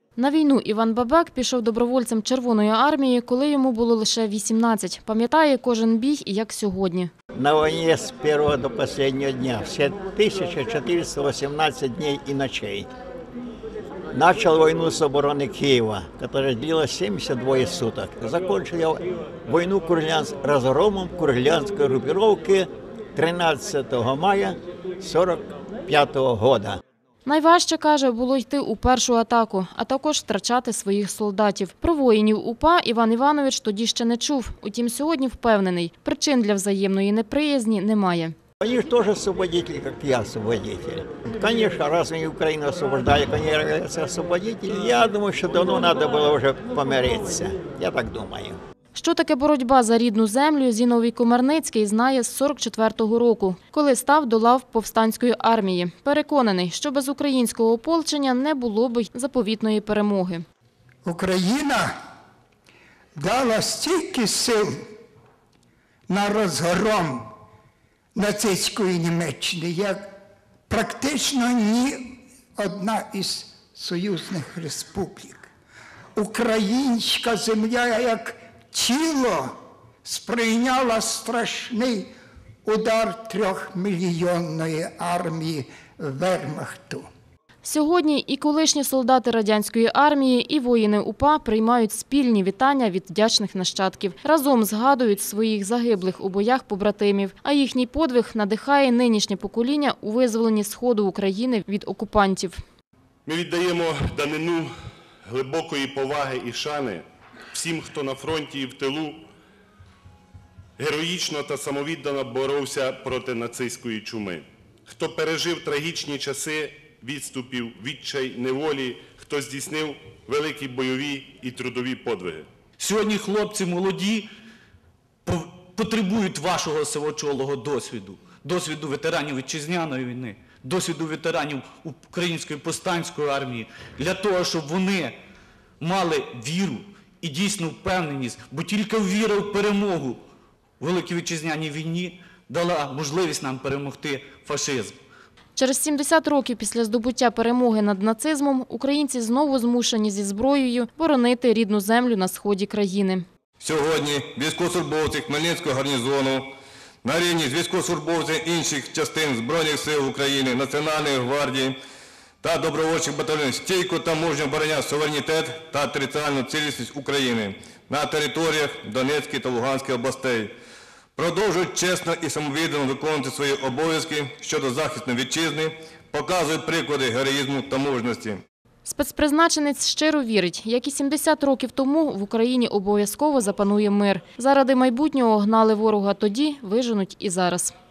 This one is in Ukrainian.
На війну Іван Бабак пішов добровольцем Червоної армії, коли йому було лише 18. Пам'ятає кожен бій, як сьогодні. На війні з першого до останнього дня, все 1418 днів і ночей. Начал войну с обороны Киева, которая длилась 72 суток. Закончил я войну разгромом курляндской группировки 13 мая 1945 года. Найважче, каже, було йти у першу атаку, а також втрачати своїх солдатів. Про воїнів УПА Іван Іванович тоді ще не чув. Утім, сьогодні впевнений, причин для взаємної неприязні немає. Они же тоже освободители, как я освободитель. Конечно, раз они Украину освобождали, они являются освободителями. Я думаю, что давно надо было уже помириться. Я так думаю. Що таке боротьба за рідну землю, Зіновій Комарницький знає з 44-го року, коли став до лав повстанської армії. Переконаний, що без українського ополчення не було б заповітної перемоги. Україна дала стільки сил на розгром нацистської Німеччини, як практично ні одна із союзних республік. Українська земля, як тіло, сприйняла страшний удар 3-мільйонної армії Вермахту. Сьогодні і колишні солдати радянської армії, і воїни УПА приймають спільні вітання від вдячних нащадків. Разом згадують своїх загиблих у боях побратимів. А їхній подвиг надихає нинішнє покоління у визволенні Сходу України від окупантів. Ми віддаємо данину глибокої поваги і шани всім, хто на фронті і в тилу героїчно та самовіддано боровся проти нацистської чуми. Хто пережив трагічні часи відступів, відчай, неволі, хто здійснив великі бойові і трудові подвиги. Сьогодні хлопці молоді потребують вашого сивочолого досвіду. Досвіду ветеранів Вітчизняної війни, досвіду ветеранів Української повстанської армії. Для того, щоб вони мали віру і дійсну впевненість, бо тільки віра в перемогу у Великій Вітчизняній війні дала можливість нам перемогти фашизм. Через 70 років після здобуття перемоги над нацизмом українці знову змушені зі зброєю боронити рідну землю на сході країни. Сьогодні військовослужбовці Хмельницького гарнізону на рівні з військовослужбовців інших частин Збройних сил України, Національної гвардії та добровольчих батальйонів стійко та мужньо обороняють суверенітет та територіальну цілісність України на територіях Донецької та Луганської областей. Продовжують чесно і самовіддано виконувати свої обов'язки щодо захисту вітчизни, показують приклади героїзму та мужності. Спецпризначенець щиро вірить, як і 70 років тому в Україні обов'язково запанує мир. Заради майбутнього гнали ворога тоді, виженуть і зараз.